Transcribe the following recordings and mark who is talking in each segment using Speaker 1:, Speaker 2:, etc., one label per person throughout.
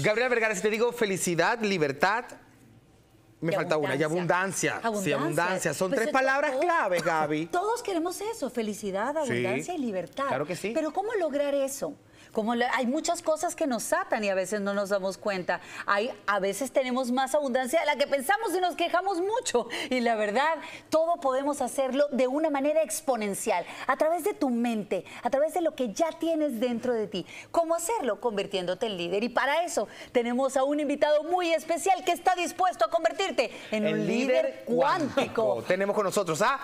Speaker 1: Gabriela Vergara, si te digo felicidad, libertad, me falta una, y abundancia. Sí, abundancia. Son
Speaker 2: Pues
Speaker 1: tres palabras claves, Gaby.
Speaker 2: Todos queremos eso, felicidad, abundancia y libertad.
Speaker 1: Claro que sí.
Speaker 2: Pero ¿cómo lograr eso? Hay muchas cosas que nos atan y a veces no nos damos cuenta. A veces tenemos más abundancia de la que pensamos y nos quejamos mucho. Y la verdad, todo podemos hacerlo de una manera exponencial, a través de tu mente, a través de lo que ya tienes dentro de ti. ¿Cómo hacerlo? Convirtiéndote en líder. Y para eso tenemos a un invitado muy especial que está dispuesto a convertirte en un líder cuántico.
Speaker 1: Tenemos con nosotros a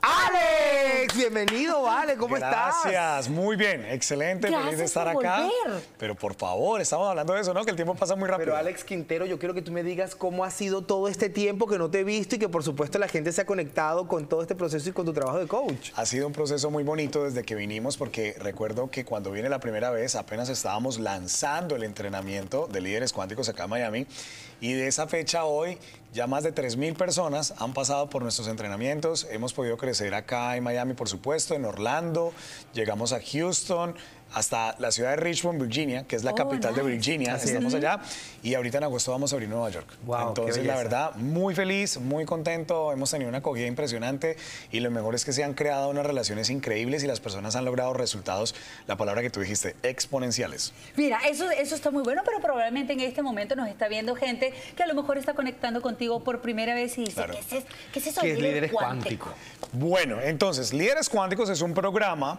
Speaker 1: Alex. Bienvenido, Alex. ¿Cómo estás?
Speaker 3: Gracias, muy bien, excelente, feliz de estar acá. Pero por favor, estamos hablando de eso, ¿no? Que el tiempo pasa muy rápido.
Speaker 1: Pero Alex Quintero, yo quiero que tú me digas cómo ha sido todo este tiempo que no te he visto y que por supuesto la gente se ha conectado con todo este proceso y con tu trabajo de coach.
Speaker 3: Ha sido un proceso muy bonito desde que vinimos, porque recuerdo que cuando vine la primera vez apenas estábamos lanzando el entrenamiento de líderes cuánticos acá en Miami, y de esa fecha a hoy ya más de 3,000 personas han pasado por nuestros entrenamientos. Hemos podido crecer acá en Miami, por supuesto, en Orlando, llegamos a Houston, hasta la ciudad de Richmond, Virginia, que es la capital de Virginia. Estamos allá, y ahorita en agosto vamos a abrir Nueva York.
Speaker 1: Wow,
Speaker 3: entonces, la verdad, muy feliz, muy contento. Hemos tenido una acogida impresionante, y lo mejor es que se han creado unas relaciones increíbles y las personas han logrado resultados, la palabra que tú dijiste, exponenciales.
Speaker 2: Mira, eso está muy bueno, pero probablemente en este momento nos está viendo gente que a lo mejor está conectando contigo por primera vez y dice,
Speaker 3: Claro.
Speaker 2: ¿qué es eso de
Speaker 1: Líderes
Speaker 2: cuántico?
Speaker 3: Bueno, entonces, Líderes Cuánticos es un programa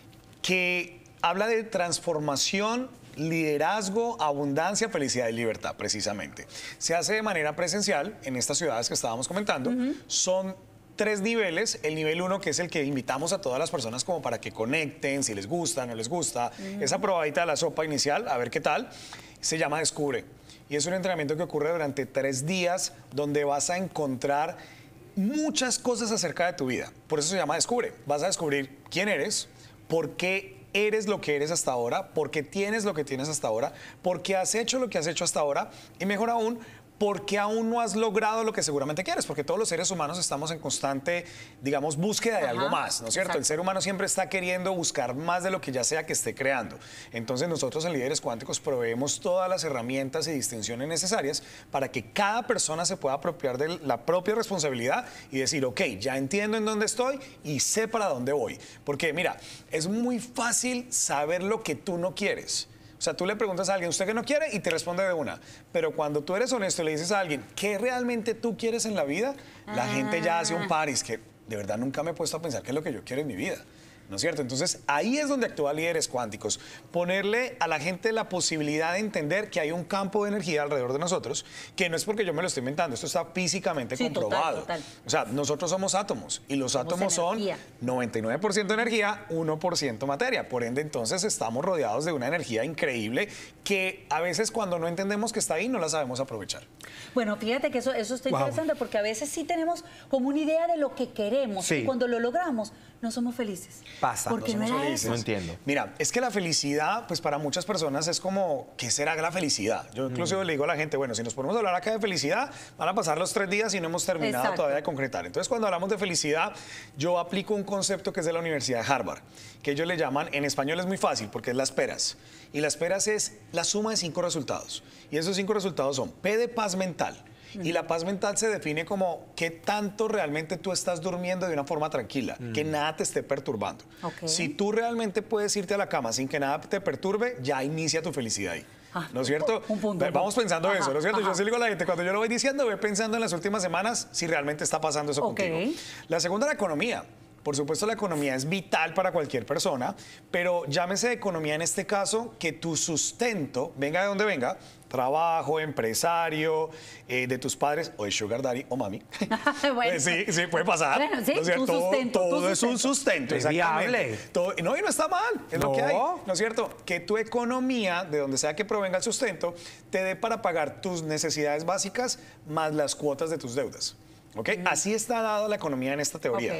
Speaker 3: que habla de transformación, liderazgo, abundancia, felicidad y libertad, precisamente. Se hace de manera presencial en estas ciudades que estábamos comentando. Son 3 niveles. El nivel 1, que es el que invitamos a todas las personas como para que conecten, si les gusta, no les gusta. Esa probadita de la sopa inicial, a ver qué tal, se llama Descubre. Y es un entrenamiento que ocurre durante 3 días, donde vas a encontrar muchas cosas acerca de tu vida. Por eso se llama Descubre. Vas a descubrir quién eres, por qué eres lo que eres hasta ahora, por qué tienes lo que tienes hasta ahora, por qué has hecho lo que has hecho hasta ahora, y mejor aún, porque aún no has logrado lo que seguramente quieres, porque todos los seres humanos estamos en constante, digamos, búsqueda de algo más, ¿no es cierto?
Speaker 2: Exacto.
Speaker 3: El ser humano siempre está queriendo buscar más de lo que ya sea que esté creando. Entonces nosotros en Líderes Cuánticos proveemos todas las herramientas y distinciones necesarias para que cada persona se pueda apropiar de la propia responsabilidad y decir, ok, ya entiendo en dónde estoy y sé para dónde voy. Porque mira, es muy fácil saber lo que tú no quieres. O sea, tú le preguntas a alguien, ¿usted qué no quiere? Y te responde de una. Pero cuando tú eres honesto y le dices a alguien, ¿qué realmente tú quieres en la vida? La gente ya hace un paris que de verdad nunca me he puesto a pensar qué es lo que yo quiero en mi vida. ¿No es cierto? Entonces, ahí es donde actúa Líderes Cuánticos. Ponerle a la gente la posibilidad de entender que hay un campo de energía alrededor de nosotros, que no es porque yo me lo estoy inventando, esto está físicamente comprobado.
Speaker 2: Total.
Speaker 3: O sea, nosotros somos átomos, y los átomos
Speaker 2: energía.
Speaker 3: son 99% energía, 1% materia. Por ende, entonces, estamos rodeados de una energía increíble que a veces cuando no entendemos que está ahí, no la sabemos aprovechar.
Speaker 2: Bueno, fíjate que eso está interesante, porque a veces sí tenemos como una idea de lo que queremos, y cuando lo logramos, no somos felices.
Speaker 1: Pasa.
Speaker 2: Porque no era eso.
Speaker 1: No entiendo.
Speaker 3: Mira, es que la felicidad, pues para muchas personas es como, ¿qué será la felicidad? Yo incluso le digo a la gente, bueno, si nos ponemos a hablar acá de felicidad, van a pasar los 3 días y no hemos terminado todavía de concretar. Entonces, cuando hablamos de felicidad, yo aplico un concepto que es de la Universidad de Harvard, que ellos le llaman, en español es muy fácil, porque es las peras. Y las peras es la suma de 5 resultados. Y esos 5 resultados son P de paz mental. Y la paz mental se define como qué tanto realmente tú estás durmiendo de una forma tranquila, que nada te esté perturbando. Si tú realmente puedes irte a la cama sin que nada te perturbe, ya inicia tu felicidad ahí. ¿No es cierto? Vamos pensando eso, ¿no es cierto? Yo sí le digo a la gente, cuando yo lo voy diciendo, voy pensando en las últimas semanas si realmente está pasando eso contigo. La segunda, la economía. Por supuesto, la economía es vital para cualquier persona, pero llámese economía en este caso, que tu sustento, venga de donde venga, trabajo, empresario, de tus padres, o de sugar daddy o mami.
Speaker 2: Bueno.
Speaker 3: Sí, puede pasar.
Speaker 2: Bueno, sí,
Speaker 3: ¿no es cierto?
Speaker 2: tu sustento,
Speaker 3: todo es un sustento,
Speaker 1: Es
Speaker 3: exactamente.
Speaker 1: viable.
Speaker 3: Todo, no, y no está mal, es lo que hay, ¿no es cierto? Que tu economía, de donde sea que provenga el sustento, te dé para pagar tus necesidades básicas más las cuotas de tus deudas. ¿Okay? Así está dada la economía en esta teoría.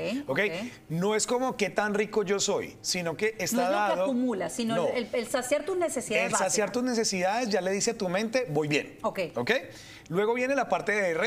Speaker 3: No es como qué tan rico yo soy, sino que está dado...
Speaker 2: No es lo que acumulas, sino el saciar tus necesidades básicas.
Speaker 3: Saciar tus necesidades ya le dice a tu mente, voy bien. Luego viene la parte de R,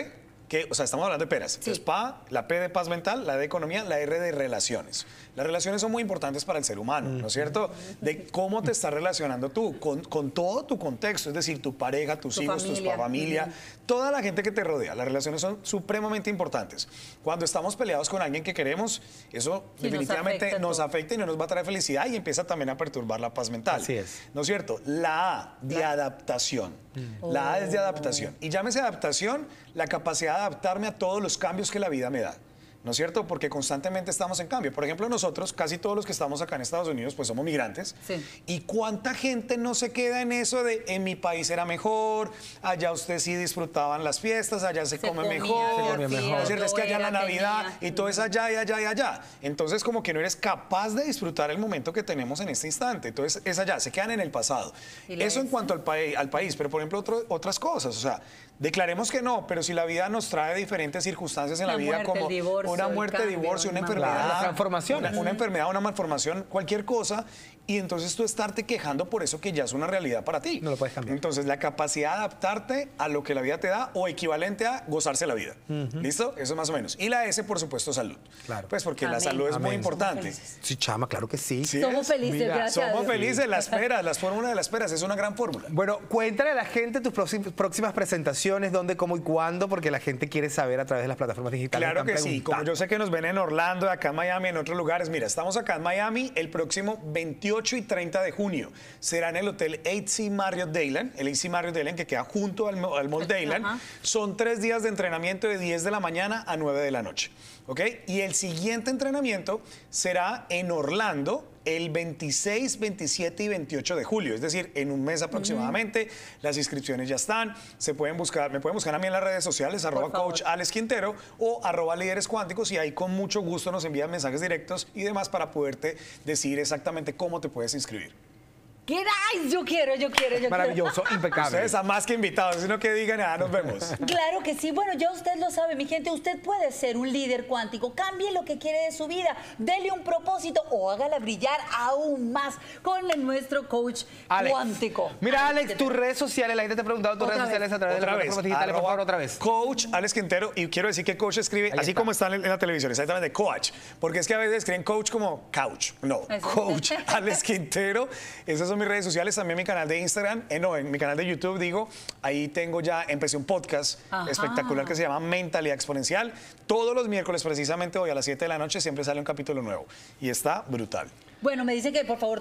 Speaker 3: o sea, estamos hablando de peras.
Speaker 2: Sí.
Speaker 3: Entonces, la P de paz mental, la D de economía, la R de relaciones. Las relaciones son muy importantes para el ser humano, ¿no es cierto? De cómo te estás relacionando tú con todo tu contexto, es decir, tu pareja, tus hijos, tu familia, toda la gente que te rodea. Las relaciones son supremamente importantes. Cuando estamos peleados con alguien que queremos, eso definitivamente nos afecta y no nos va a traer felicidad y empieza también a perturbar la paz mental.
Speaker 1: Así es.
Speaker 3: ¿No es cierto? La A de adaptación. La A es de adaptación. Y llámese adaptación la capacidad de adaptarme a todos los cambios que la vida me da. ¿No es cierto? Porque constantemente estamos en cambio. Por ejemplo, nosotros, casi todos los que estamos acá en Estados Unidos, pues somos migrantes.
Speaker 2: Sí.
Speaker 3: ¿Y cuánta gente no se queda en eso de en mi país era mejor, allá ustedes sí disfrutaban las fiestas, allá se come mejor? ¿No es cierto? Es que allá la Navidad y todo es allá y allá y allá. Entonces, como que no eres capaz de disfrutar el momento que tenemos en este instante. Entonces, es allá, se quedan en el pasado. Eso en cuanto al país. Pero, por ejemplo, otras cosas. O sea, declaremos que no, pero si la vida nos trae diferentes circunstancias en la vida, como una muerte, divorcio, una enfermedad,
Speaker 1: la transformación,
Speaker 3: una enfermedad, una malformación, cualquier cosa, y entonces tú estarte quejando por eso que ya es una realidad para ti.
Speaker 1: No lo puedes cambiar.
Speaker 3: Entonces, la capacidad de adaptarte a lo que la vida te da o equivalente a gozarse la vida. ¿Listo? Eso más o menos. Y la S, por supuesto, salud.
Speaker 1: Claro.
Speaker 3: Pues porque la salud es muy importante.
Speaker 1: Sí, chama, claro que sí.
Speaker 3: ¿Sí
Speaker 2: Somos
Speaker 3: es?
Speaker 2: felices,
Speaker 1: Mira,
Speaker 2: gracias a
Speaker 3: Somos
Speaker 2: Dios.
Speaker 3: felices, las peras, las fórmulas de las peras, es una gran fórmula.
Speaker 1: Bueno, cuéntale a la gente tus próximas presentaciones, dónde, cómo y cuándo, porque la gente quiere saber a través de las plataformas digitales.
Speaker 3: Claro que
Speaker 1: Están
Speaker 3: sí, como
Speaker 1: preguntando.
Speaker 3: yo sé que nos ven en Orlando, acá en Miami, en otros lugares. Mira, estamos acá en Miami el próximo 28 y 30 de junio. Será en el Hotel AC Marriott Dayland, el AC Marriott Dayland que queda junto al Mall Dayland. Son 3 días de entrenamiento de 10 de la mañana a 9 de la noche. ¿Ok? Y el siguiente entrenamiento será en Orlando el 26, 27 y 28 de julio, es decir, en un mes aproximadamente. Las inscripciones ya están, me pueden buscar a mí en las redes sociales, @coach Alex Quintero o @líderes cuánticos, y ahí con mucho gusto nos envían mensajes directos y demás para poderte decir exactamente cómo te puedes inscribir.
Speaker 2: ¡Queráis! Yo quiero.
Speaker 1: Maravilloso, impecable.
Speaker 3: Ustedes están más que invitados, sino que digan, nos vemos.
Speaker 2: Claro que sí. Bueno, ya usted lo sabe, mi gente. Usted puede ser un líder cuántico. Cambie lo que quiere de su vida. Dele un propósito o hágala brillar aún más con nuestro coach cuántico.
Speaker 1: Mira, Alex, tus redes sociales, la gente te ha preguntado tus redes sociales a través de las plataformas digitales, por favor, otra vez.
Speaker 3: Coach Alex Quintero, y quiero decir que coach escribe
Speaker 1: Ahí
Speaker 3: así
Speaker 1: está.
Speaker 3: como está en la televisión, exactamente, coach, porque es que a veces escriben coach como couch, no,
Speaker 2: Eso.
Speaker 3: coach Alex Quintero. Esas son mis redes sociales, también mi canal de Instagram, en mi canal de YouTube, ahí empecé un podcast espectacular que se llama Mentalidad Exponencial. Todos los miércoles, precisamente hoy a las 7 de la noche, siempre sale un capítulo nuevo y está brutal.
Speaker 2: Bueno, me dice que por favor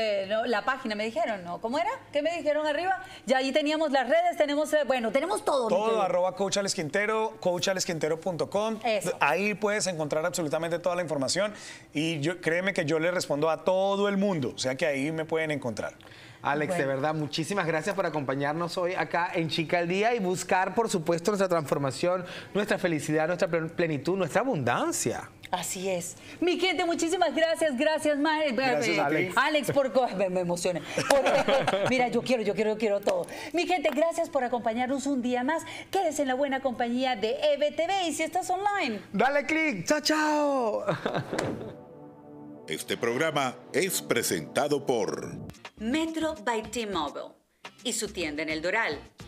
Speaker 2: la página me dijeron, ¿no? ¿Cómo era? ¿Qué me dijeron arriba? Ya ahí teníamos las redes, tenemos todo.
Speaker 3: Todo, @coach Alex Quintero, coachalexquintero.com.
Speaker 2: Eso.
Speaker 3: Ahí puedes encontrar absolutamente toda la información y créeme que yo le respondo a todo el mundo, o sea que ahí me pueden encontrar.
Speaker 1: Alex, de verdad, muchísimas gracias por acompañarnos hoy acá en Chica al Día y buscar, por supuesto, nuestra transformación, nuestra felicidad, nuestra plenitud, nuestra abundancia.
Speaker 2: Así es. Mi gente, muchísimas gracias. Gracias,
Speaker 3: Gracias a ti.
Speaker 2: Alex, me emocioné. Mira, yo quiero todo. Mi gente, gracias por acompañarnos un día más. Quédese en la buena compañía de EBTV y si estás online.
Speaker 1: Dale click. Chao, chao.
Speaker 4: Este programa es presentado por
Speaker 2: Metro by T-Mobile y su tienda en El Doral,